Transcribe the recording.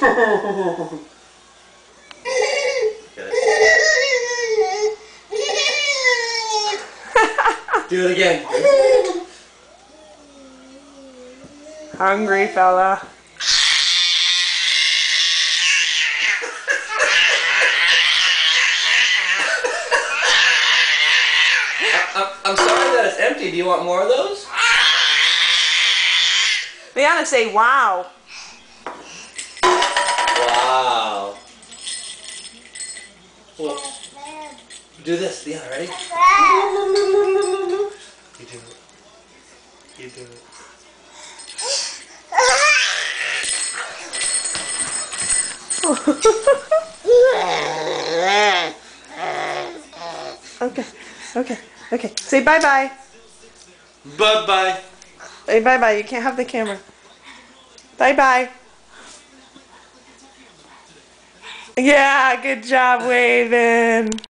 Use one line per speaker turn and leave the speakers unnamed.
Do it again.
Hungry fella.
I'm sorry that it's empty. Do you want more of those?
Leanna, say wow.
Wow. Well, do this, Leanna, ready? You do it. You do it.
Okay. Say bye-bye.
Bye-bye.
Say bye-bye. You can't have the camera. Bye-bye. Yeah, good job, waving.